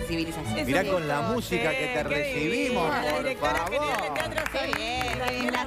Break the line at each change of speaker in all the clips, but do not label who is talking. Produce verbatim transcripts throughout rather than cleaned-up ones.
sensibilización.
Mirá con la música que te recibimos, por favor.
Qué bien, qué bien,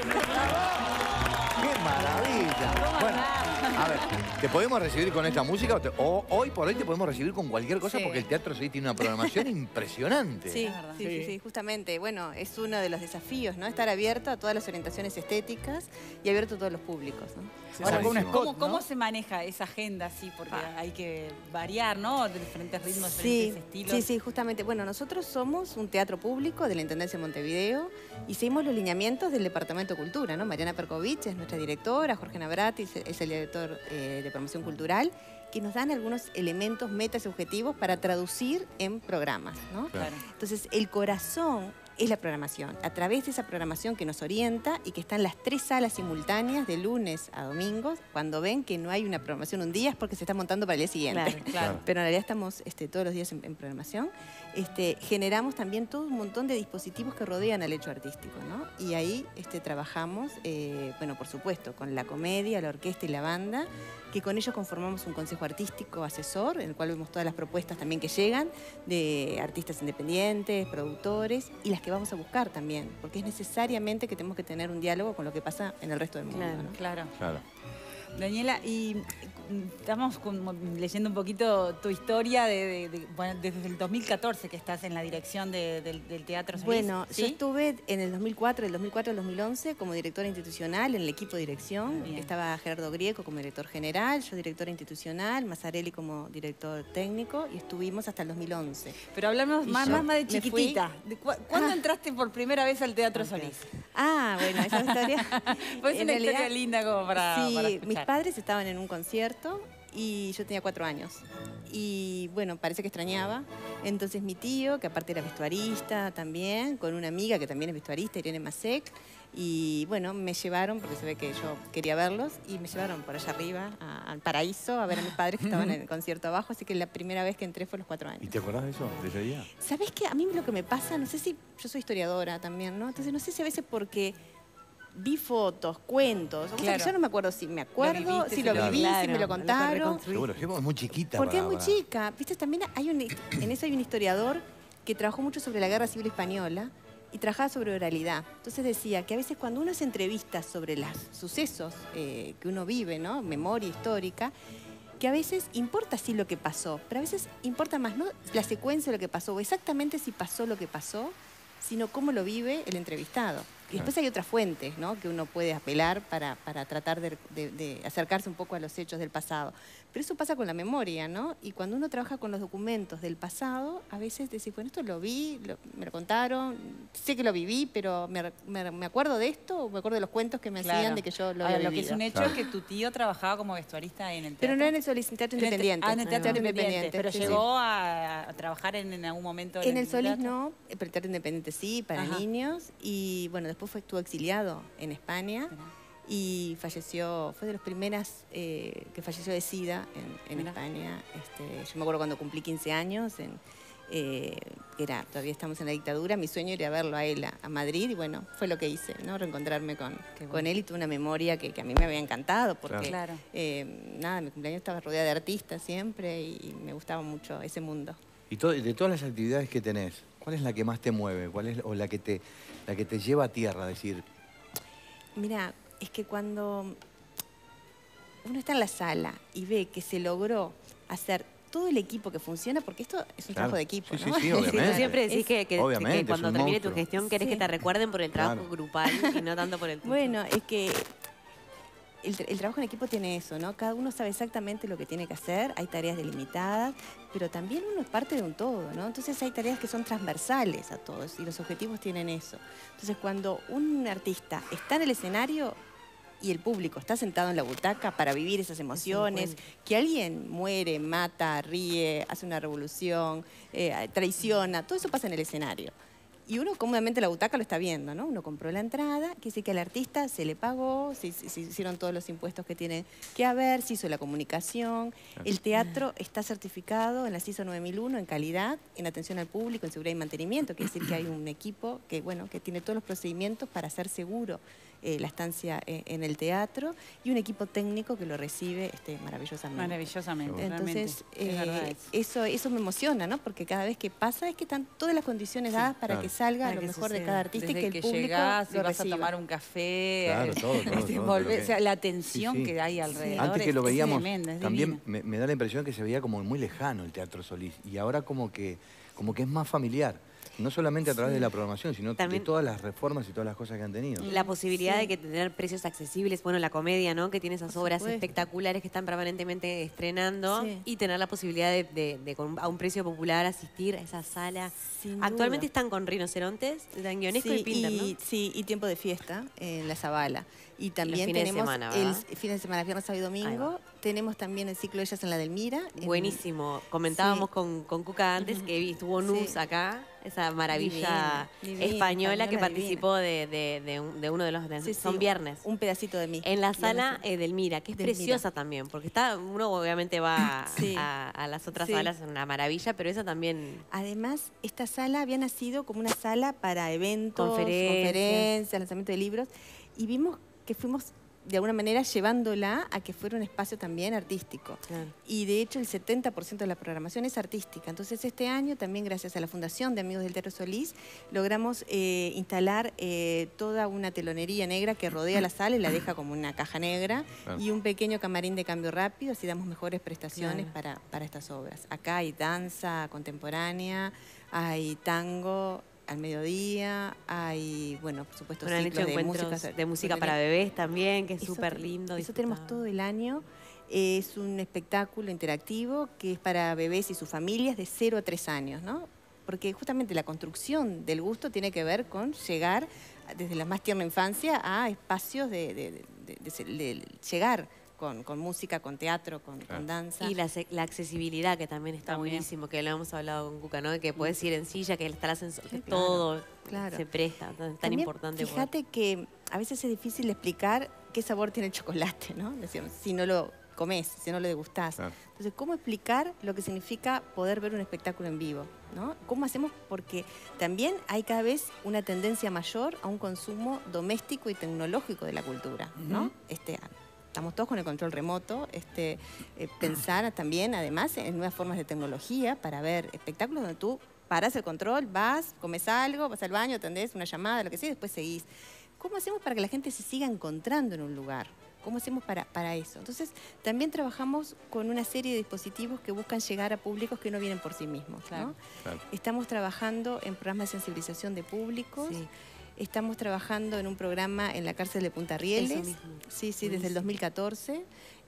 ¡Qué maravilla! Bueno, a ver, ¿te podemos recibir con esta música? O, te- o hoy por hoy te podemos recibir con cualquier cosa
Sí.
porque el Teatro Solís tiene una programación impresionante.
Sí, sí, sí, sí, justamente. Bueno, es uno de los desafíos, ¿no? Estar abierto a todas las orientaciones estéticas y abierto a todos los públicos, ¿no?
Ahora,
Buenísimo.
¿cómo,
¿Cómo, cómo se maneja esa agenda así? Porque
Ah.
hay que variar, ¿no? De diferentes ritmos,
Sí,
diferentes estilos.
sí, sí, justamente. Bueno, nosotros somos un teatro público de la Intendencia de Montevideo y seguimos los lineamientos del Departamento de Cultura, ¿no? Mariana Perkovich es nuestra directora, Jorge Navrati es es el director eh, de promoción cultural, que nos dan algunos elementos, metas y objetivos para traducir en programas, ¿no?
Claro.
Entonces, el corazón es la programación. A través de esa programación que nos orienta y que están las tres salas simultáneas de lunes a domingos, cuando ven que no hay una programación un día es porque se está montando para el día siguiente.
Claro, claro.
Pero en realidad estamos este, todos los días en, en programación. Este, generamos también todo un montón de dispositivos que rodean al hecho artístico, ¿no? Y ahí este, trabajamos, eh, bueno, por supuesto, con la comedia, la orquesta y la banda, que con ellos conformamos un consejo artístico asesor, en el cual vemos todas las propuestas también que llegan de artistas independientes, productores, y las que vamos a buscar también, porque es necesariamente que tenemos que tener un diálogo con lo que pasa en el resto del mundo,
Claro,
¿no?
claro.
Claro.
Daniela, y mm, estamos como leyendo un poquito tu historia de, de- de- bueno, desde el dos mil catorce que estás en la dirección de- del, del Teatro Solís.
Bueno,
¿Sí?
yo estuve en el dos mil cuatro, del dos mil cuatro al dos mil once como directora institucional en el equipo de dirección.
Bien.
Estaba Gerardo Grieco como director general, yo directora institucional, Mazzarelli como director técnico y estuvimos hasta el dos mil once.
Pero hablamos
Y
más,
yo
más, más de
me
chiquitita. De cu- ¿Cuándo
Ah.
entraste por primera vez al Teatro Solís?
Ah, bueno, esa historia...
Pues es
en
una
realidad,
historia linda como para,
sí,
para
mis
escuchar.
padres estaban en un concierto y yo tenía cuatro años. Y bueno, parece que extrañaba. Entonces mi tío, que aparte era vestuarista también, con una amiga que también es vestuarista, Irene Masek, y bueno, me llevaron, porque se ve que yo quería verlos, y me llevaron por allá arriba, a- al paraíso, a ver a mis padres que estaban en el concierto abajo, así que la primera vez que entré fue a los cuatro años.
¿Y te acordás de eso, de ese día?
¿Sabés qué? A mí lo que me pasa, no sé si, yo soy historiadora también, ¿no? Entonces no sé si a veces porque vi fotos, cuentos, o sea,
Claro.
yo no me acuerdo si me acuerdo,
viviste,
si
si
lo
lo-
viví, si
Claro,
me lo
lo
contaron.
reconstruí.
Seguro, es muy chiquita.
Porque es
para-
muy
para-
chica. Viste, también hay un, en eso hay un historiador que trabajó mucho sobre la Guerra Civil Española y trabajaba sobre oralidad. Entonces decía que a veces cuando uno hace entrevistas sobre los sucesos eh, que uno vive, ¿no? Memoria histórica, que a veces importa sí lo que pasó, pero a veces importa más no la secuencia de lo que pasó o exactamente si pasó lo que pasó, sino cómo lo vive el entrevistado. Y después hay otras fuentes, ¿no? Que uno puede apelar para, para tratar de, de- de acercarse un poco a los hechos del pasado. Pero eso pasa con la memoria, ¿no? Y cuando uno trabaja con los documentos del pasado, a veces decís, bueno, esto lo vi, lo- me lo contaron, sé que lo viví, pero me, me- me acuerdo de esto o me acuerdo de los cuentos que me
Claro.
hacían de que yo lo
Ahora,
había
lo que es
vivido.
un hecho
Claro.
es que tu tío trabajaba como vestuarista en el teatro.
Pero no en el Solís, en el Teatro
En el te-
Independiente.
Ah, en el Teatro
Teatro
Independiente. Pero
sí,
llegó
sí.
a, a trabajar en, en algún momento
En el Solís
teatro.
no, pero el Teatro Independiente sí, para
Ajá.
niños. Y bueno, después fue, estuvo exiliado en España
Mirá.
y falleció, fue de las primeras eh, que falleció de SIDA en, en
Mirá.
España. Este, yo me acuerdo cuando cumplí quince años, en, eh, era, todavía estamos en la dictadura, mi sueño era verlo a él a, a Madrid y bueno, fue lo que hice, ¿no? Reencontrarme con,
Qué bueno.
con él y tuve una memoria que, que a mí me había encantado porque,
Claro.
eh, nada, mi cumpleaños estaba rodeada de artistas siempre y, y me gustaba mucho ese mundo.
Y to- de todas las actividades que tenés, ¿cuál es la que más te mueve? ¿Cuál es o la que te, la que te lleva a tierra? A decir,
Mira, es que cuando uno está en la sala y ve que se logró hacer todo el equipo que funciona, porque esto es un
Claro.
trabajo de equipo,
Sí,
¿no?
sí, sí,
Es decir,
obviamente.
Tú siempre decís
es-
que, que-
Obviamente,
que
es
cuando
un
termine tu
monstruo.
gestión querés
Sí.
que te recuerden por el trabajo
Claro.
grupal y no tanto por el tuyo.
Bueno, es que el, tra- el trabajo en equipo tiene eso, ¿no? Cada uno sabe exactamente lo que tiene que hacer, hay tareas delimitadas, pero también uno es parte de un todo, ¿no? Entonces hay tareas que son transversales a todos y los objetivos tienen eso. Entonces cuando un artista está en el escenario y el público está sentado en la butaca para vivir esas emociones,
encuentro.
que alguien muere, mata, ríe, hace una revolución, eh, traiciona, todo eso pasa en el escenario. Y uno cómodamente la butaca lo está viendo, ¿no? Uno compró la entrada, que dice que al artista se le pagó, se, se- se hicieron todos los impuestos que tiene que haber, se hizo la comunicación. El teatro está certificado en la C I S O nueve mil uno en calidad, en atención al público, en seguridad y mantenimiento. Quiere decir que hay un equipo que, bueno, que tiene todos los procedimientos para ser seguro eh, la estancia en, en el teatro y un equipo técnico que lo recibe este, maravillosamente.
Maravillosamente,
Entonces,
realmente. Es verdad
eh,
eso.
eso, eso me emociona, ¿no? Porque cada vez que pasa es que están todas las condiciones dadas para
claro.
que salga
Para
lo
que
mejor de
suceda.
cada artista
Desde
y que el
que
público
llegás y
lo
vas
reciba.
a tomar un café,
Claro,
eh,
todo, todo,
este,
todo,
volver-
todo lo que-
o sea, la tensión
Sí, sí.
que hay alrededor
Antes que
es-
lo
es
veíamos,
tremenda, es
también
divina.
me, me da la impresión que se veía como muy lejano el Teatro Solís. Y ahora como que, como que es más familiar. No solamente a través de la programación, sino
También-
de todas las reformas y todas las cosas que han tenido.
La posibilidad
Sí.
de que tener precios accesibles, bueno, la comedia, ¿no? Que tiene esas
Por
obras
supuesto.
espectaculares que están permanentemente estrenando
Sí.
y tener la posibilidad de, de- de con- a un precio popular asistir a esa sala.
Sin
Actualmente
duda.
están con Rinocerontes, están Guionesco y
Sí,
Pinter, ¿no?
y, sí, y tiempo de fiesta en la Zabala. Y también
fines de
tenemos
semana,
el
¿verdad?
fin de semana, viernes, sábado y
Ahí
domingo. Tenemos también el ciclo Ellas en la Delmira. en-
Buenísimo. Comentábamos
Sí.
con, con Cuca antes que vi- estuvo Nuz
Sí.
acá, esa maravilla
Divina, divina,
española que
española
participó de, de- de un- de uno de los... de-
Sí, sí,
son viernes.
Un pedacito de mí.
En la
Viernes,
sala
sí.
eh, del Mira, que es
Delmira.
preciosa también, porque está uno obviamente va
Sí.
a, a las otras
Sí.
salas, es una maravilla, pero esa también...
Además, esta sala había nacido como una sala para eventos,
Conferencias.
conferencias, lanzamiento de libros, y vimos que fuimos de alguna manera llevándola a que fuera un espacio también artístico.
Claro.
Y de hecho el setenta por ciento de la programación es artística. Entonces este año, también gracias a la Fundación de Amigos del Teatro Solís, logramos eh, instalar eh, toda una telonería negra que rodea la sala y la deja como una caja negra,
Claro.
y un pequeño camarín de cambio rápido, así damos mejores prestaciones
Claro.
para, para estas obras. Acá hay danza contemporánea, hay tango al mediodía, hay, bueno, por supuesto,
Bueno, han hecho
ciclos de
encuentros
música,
de música para bebés también, que es
eso
súper
te-
lindo.
Eso tenemos
disfrutable.
todo el año. Es un espectáculo interactivo que es para bebés y sus familias de cero a tres años, ¿no? Porque justamente la construcción del gusto tiene que ver con llegar desde la más tierna infancia a espacios de, de- de- de- de- de llegar con, con música, con teatro, con,
Claro.
con danza.
Y la, se- la accesibilidad, que también está
También.
buenísimo, que lo hemos hablado con Cuca, ¿no? De que puedes ir en silla, que está el ascensor, que
Sí, claro,
todo
claro.
se presta, tan, tan
También,
importante. poder-
Fíjate que a veces es difícil explicar qué sabor tiene el chocolate, ¿no? Decíamos, si no lo comes, si no lo degustás.
Claro.
Entonces, ¿cómo explicar lo que significa poder ver un espectáculo en vivo? ¿No? ¿Cómo hacemos? Porque también hay cada vez una tendencia mayor a un consumo doméstico y tecnológico de la cultura, ¿no?
Ujú.
Este, estamos todos con el control remoto, este, eh, pensar también, además, en nuevas formas de tecnología para ver espectáculos donde tú paras el control, vas, comes algo, vas al baño, atendés una llamada, lo que sea, y después seguís. ¿Cómo hacemos para que la gente se siga encontrando en un lugar? ¿Cómo hacemos para, para eso? Entonces, también trabajamos con una serie de dispositivos que buscan llegar a públicos que no vienen por sí mismos, ¿no?
Claro.
Claro.
Estamos trabajando en programas de sensibilización de públicos.
Sí.
Estamos trabajando en un programa en la cárcel de Punta Rieles.
Eso mismo.
Sí, sí, desde el
Buenísimo.
dos mil catorce,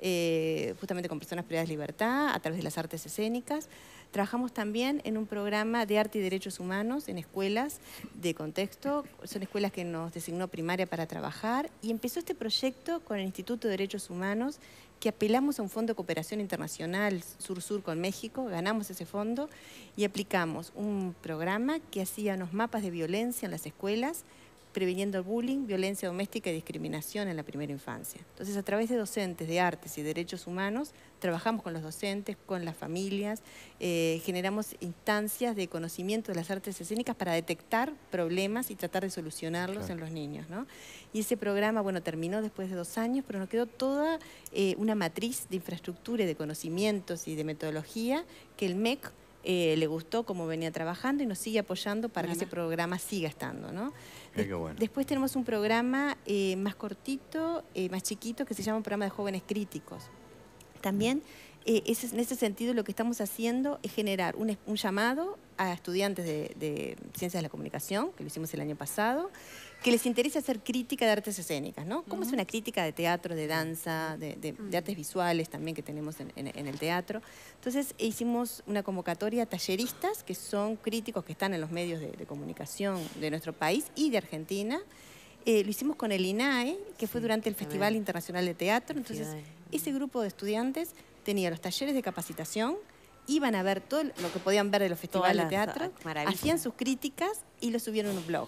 eh, justamente con personas privadas de libertad, a través de las artes escénicas. Trabajamos también en un programa de arte y derechos humanos en escuelas de contexto. Son escuelas que nos designó Primaria para trabajar. Y empezó este proyecto con el Instituto de Derechos Humanos, que apelamos a un fondo de cooperación internacional Sur-Sur con México, ganamos ese fondo y aplicamos un programa que hacía unos mapas de violencia en las escuelas, previniendo el bullying, violencia doméstica y discriminación en la primera infancia. Entonces, a través de docentes de artes y derechos humanos, trabajamos con los docentes, con las familias, eh, generamos instancias de conocimiento de las artes escénicas para detectar problemas y tratar de solucionarlos
Claro.
en los niños, ¿no? Y ese programa, bueno, terminó después de dos años, pero nos quedó toda eh, una matriz de infraestructura y de conocimientos y de metodología que el M E C eh, le gustó cómo venía trabajando y nos sigue apoyando para que
Bueno.
ese programa siga estando, ¿no?
Mira qué bueno.
Después tenemos un programa eh, más cortito, eh, más chiquito, que se llama un programa de jóvenes críticos. También, eh, ese- en ese sentido, lo que estamos haciendo es generar un, es- un llamado a estudiantes de, de Ciencias de la Comunicación, que lo hicimos el año pasado, que les interesa hacer crítica de artes escénicas, ¿no? ¿Cómo es una crítica de teatro, de danza, de, de- de artes visuales también que tenemos en, en- en el teatro? Entonces, hicimos una convocatoria a talleristas, que son críticos que están en los medios de, de comunicación de nuestro país y de Argentina. Eh, lo hicimos con el I N A E, que fue
Sí,
durante el
también.
Festival Internacional de Teatro. Entonces,
Felicidades.
ese grupo de estudiantes tenía los talleres de capacitación, iban a ver todo lo que podían ver de los festivales
Todas
de
las,
teatro,
ah, maravillas.
hacían sus críticas y lo subieron a un blog.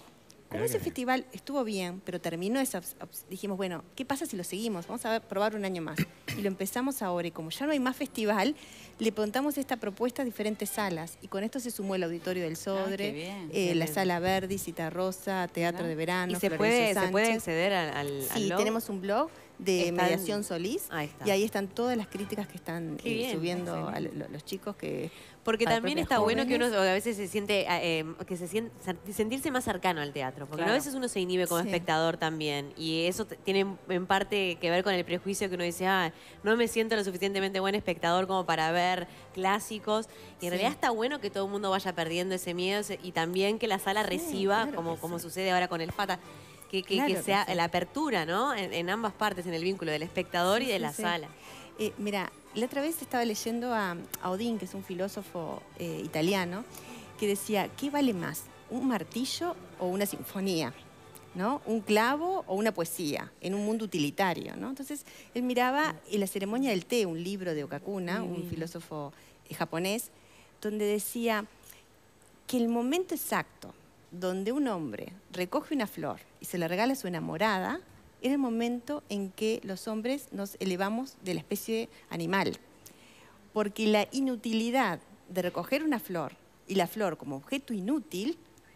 Como ese festival estuvo bien, pero terminó esa... Dijimos, bueno, ¿qué pasa si lo seguimos? Vamos a probar un año más. Y lo empezamos ahora. Y como ya no hay más festival, le preguntamos esta propuesta a diferentes salas. Y con esto se sumó el Auditorio del Sodre,
ah, bien,
eh,
bien.
la Sala Verdi, Cita Rosa, Teatro de Verano,
¿Y se
Florencio
puede,
Sánchez.
se puede acceder al, al, al
Sí,
blog?
tenemos un blog de
Están-
Mediación Solís.
Ahí está.
Y ahí están todas las críticas que están
Qué
eh,
bien,
subiendo a lo- los chicos que...
Porque
a las
también
propias
está bueno que uno
jóvenes.
a veces se siente, eh, que se siente, sentirse más cercano al teatro. Porque
Claro.
a veces uno se inhibe como
Sí.
espectador también. Y eso t- tiene en parte que ver con el prejuicio que uno dice, ah, no me siento lo suficientemente buen espectador como para ver clásicos. Y en
Sí.
realidad está bueno que todo el mundo vaya perdiendo ese miedo ese- y también que la sala reciba,
claro
como,
que
como
sí.
sucede ahora con el Fata. Que, que,
Claro
que
que
sea
sí.
la apertura, ¿no? En, en ambas partes, en el vínculo del espectador
Sí,
y de
sí,
la
sí.
sala.
Eh, mira, la otra vez estaba leyendo a, a Odín, que es un filósofo eh, italiano, que decía, ¿qué vale más? ¿Un martillo o una sinfonía? ¿No? ¿Un clavo o una poesía? En un mundo utilitario, ¿no? Entonces, él miraba en La ceremonia del té, un libro de Okakuna, un filósofo eh, japonés, donde decía que el momento exacto donde un hombre recoge una flor y se la regala a su enamorada, era el momento en que los hombres nos elevamos de la especie animal. Porque la inutilidad de recoger una flor y la flor como objeto inútil,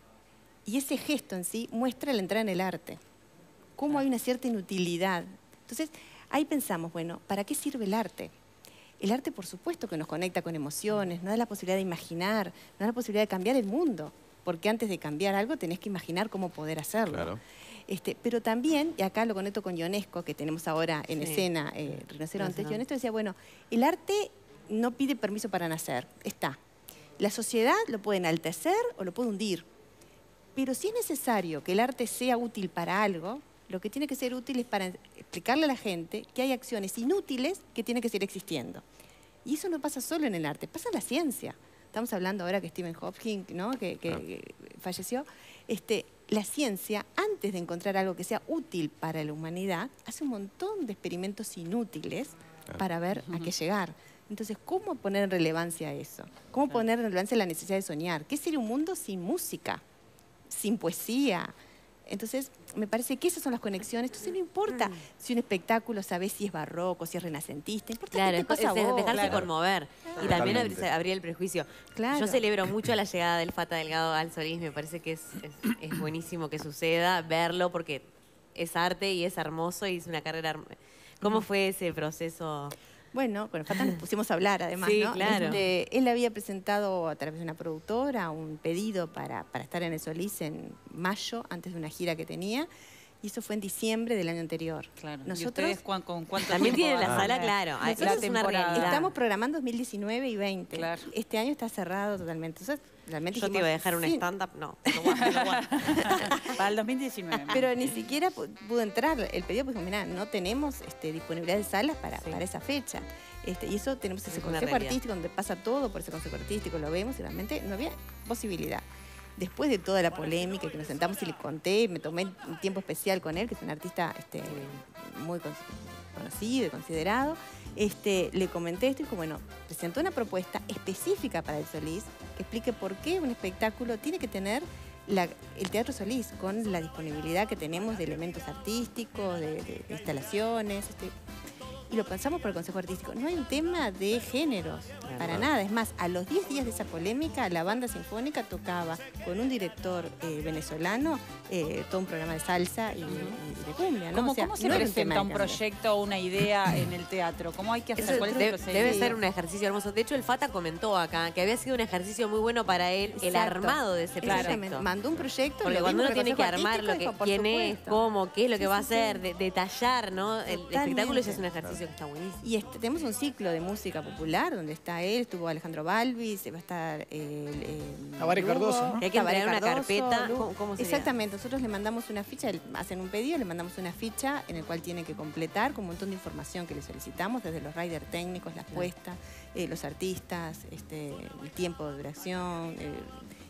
y ese gesto en sí muestra la entrada en el arte. Cómo hay una cierta inutilidad. Entonces, ahí pensamos, bueno, ¿para qué sirve el arte? El arte, por supuesto, que nos conecta con emociones, nos da la posibilidad de imaginar, nos da la posibilidad de cambiar el mundo. Porque antes de cambiar algo tenés que imaginar cómo poder hacerlo.
Claro.
Este, pero también, y acá lo conecto con Ionesco, que tenemos ahora en
Sí.
escena, eh, Rinoceronte,
Rinoceronte.
Ionesco decía, bueno, el arte no pide permiso para nacer, está. La sociedad lo puede enaltecer o lo puede hundir. Pero si es necesario que el arte sea útil para algo, lo que tiene que ser útil es para explicarle a la gente que hay acciones inútiles que tienen que seguir existiendo. Y eso no pasa solo en el arte, pasa en la ciencia. Estamos hablando ahora que Stephen Hawking, ¿no? que, que,
Claro.
que falleció. Este, la ciencia, antes de encontrar algo que sea útil para la humanidad, hace un montón de experimentos inútiles
Claro.
para ver a qué llegar. Entonces, ¿cómo poner en relevancia eso? ¿Cómo poner en relevancia la necesidad de soñar? ¿Qué sería un mundo sin música? Sin poesía. Entonces, me parece que esas son las conexiones. Entonces, no importa si un espectáculo, sabes si es barroco, si es renacentista, importa
Claro,
qué
es,
te pasa a
es
vos.
dejarse
claro.
conmover. Y también
Totalmente.
abrir, abrir el prejuicio.
Claro.
Yo celebro mucho la llegada del Fata Delgado al Solís. Me parece que es, es, es buenísimo que suceda, verlo, porque es arte y es hermoso y es una carrera... herm- ¿Cómo fue ese proceso?
Bueno, con el Fata nos pusimos a hablar, además,
Sí,
¿no?
claro.
Este, él había presentado a través de una productora un pedido para, para estar en el Solís en mayo, antes de una gira que tenía, y eso fue en diciembre del año anterior.
Claro. ¿Y
Nosotros
ustedes cuán- con cuánto
También
tiempo
tienen la
van a
sala,
tener?
claro. Ah,
La
eso es una
temporada.
realidad.
estamos programando dos mil diecinueve y veinte.
Claro.
Este año está cerrado totalmente. Entonces, realmente
Yo te
dijimos,
iba a dejar un
sí,
stand-up, no. no aguanto, no aguanto.
Para el dos mil diecinueve.
Pero ni siquiera pu- pudo entrar el pedido, porque mira, no tenemos este, disponibilidad de salas para,
Sí.
para esa fecha. Este, y eso tenemos ese
Es una
consejo
realidad.
artístico donde pasa todo por ese consejo artístico, lo vemos y realmente no había posibilidad. Después de toda la polémica que nos sentamos y le conté, me tomé un tiempo especial con él, que es un artista este, muy con- conocido y considerado, este, le comenté esto y dijo, bueno, presentó una propuesta específica para el Solís que explique por qué un espectáculo tiene que tener la- el Teatro Solís con la disponibilidad que tenemos de elementos artísticos, de, de- de instalaciones. Este, y lo pensamos por el Consejo Artístico. No hay un tema de géneros,
Claro.
para nada. Es más, a los diez días de esa polémica, la banda sinfónica tocaba con un director eh, venezolano eh, todo un programa de salsa y, y de cumbia, ¿no?
¿Cómo,
O sea,
cómo se
no era
presenta
tema
un
de género.
proyecto o una idea en el teatro? ¿Cómo hay que hacer?
Eso
¿Cuál es el
de-
procedimiento?
debe ser un ejercicio hermoso. De hecho, el Fata comentó acá que había sido un ejercicio muy bueno para él el
Exacto.
armado de ese
Exactamente.
proyecto.
Mandó un proyecto.
Porque
lo
cuando
vimos
uno
con
tiene
el
que
Consejo
armar lo
Artístico,
que,
dijo, por
quién es,
supuesto.
cómo, qué es lo que
Sí,
va a
sí,
hacer,
sí.
de- detallar, ¿no? El
Totalmente.
espectáculo ya es un ejercicio que está buenísimo.
Y este, tenemos un ciclo de música popular donde está él, estuvo Alejandro Balvis, va a estar eh, el, eh,
Tabaré
Lugo,
Cardoso, ¿no?
Que hay que
Tabaré
entregar una
Cardoso,
carpeta.
Lugo.
¿Cómo- cómo sería?
Exactamente, nosotros le mandamos una ficha, él- hacen un pedido, le mandamos una ficha en el cual tiene que completar con un montón de información que le solicitamos, desde los riders técnicos, las puestas, eh, los artistas, este, el tiempo de duración, eh,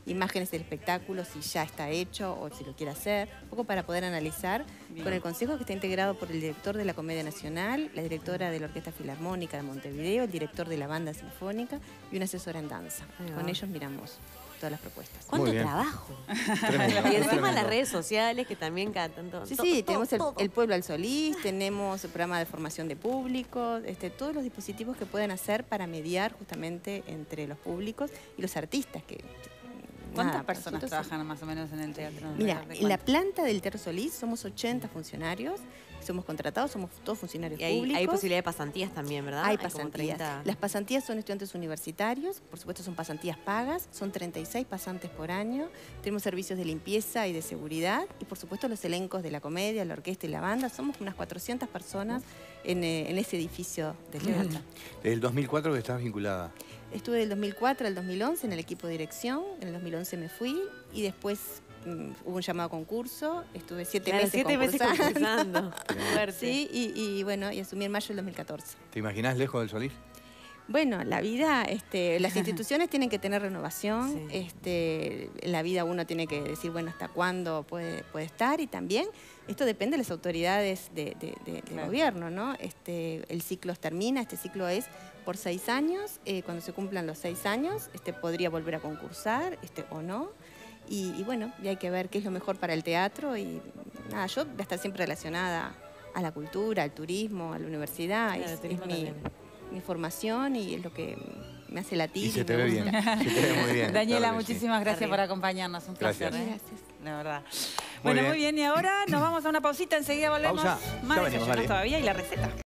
imágenes del espectáculo, si ya está hecho o si lo quiere hacer, un poco para poder analizar
Bien.
con el consejo que está integrado por el director de la Comedia Nacional, la directora de la Orquesta Filarmónica de Montevideo, el director de la Banda Sinfónica y una asesora en danza.
Ahí va.
Con ellos miramos todas las propuestas.
¿Cuánto
bien.
trabajo?
Tremendo,
Y encima
tremendo.
las redes sociales, que también cada tanto...
Sí,
to-
sí,
todo,
tenemos el,
todo.
el Pueblo al Solís, tenemos el programa de formación de público, este, todos los dispositivos que pueden hacer para mediar justamente entre los públicos y los artistas. Que,
¿Cuántas
nada,
personas
nosotros-
trabajan más o menos en el teatro?
Mira,
¿De
en la
cuántas?
planta del Teatro Solís somos ochenta funcionarios, somos contratados, somos todos funcionarios
Y hay,
públicos.
hay posibilidad de pasantías también, ¿verdad?
Hay
como
pasantías.
treinta.
Las pasantías son estudiantes universitarios, por supuesto son pasantías pagas, son treinta y seis pasantes por año. Tenemos servicios de limpieza y de seguridad y por supuesto los elencos de la comedia, la orquesta y la banda. Somos unas cuatrocientas personas en, eh, en ese edificio del teatro.
Desde el dos mil cuatro que estás vinculada.
Estuve del dos mil cuatro al dos mil once en el equipo de dirección, en el dos mil once me fui y después mm, hubo un llamado a concurso, estuve siete
Claro,
meses
siete meses
concursando.
concursando. Fuerte.
Sí, y, y bueno, y asumí en mayo del dos mil catorce.
¿Te imaginás lejos del Solís?
Bueno, la vida, este, las instituciones tienen que tener renovación,
Sí.
este, en la vida uno tiene que decir, bueno, hasta cuándo puede, puede estar y también esto depende de las autoridades de, de- de- del
Claro.
gobierno, ¿no? Este, el ciclo termina, este ciclo es por seis años, eh, cuando se cumplan los seis años, este, podría volver a concursar este, o no. Y, y bueno, y hay que ver qué es lo mejor para el teatro y nada, yo voy a estar siempre relacionada a la cultura, al turismo, a la universidad,
Claro,
es-
el
es
turismo
mi,
también.
mi formación y es lo que me hace latir.
Y se
me
te ve
gusta.
bien. Se te ve muy bien.
Daniela,
claro que sí.
muchísimas gracias
Arriba.
por acompañarnos. Un placer,
Gracias.
¿eh?
Gracias.
La verdad.
Muy
Bueno,
bien.
muy bien. Y ahora nos vamos a una pausita. Enseguida volvemos.
Pausa.
Más
Ya venimos,
desayunos
dale.
todavía y la receta.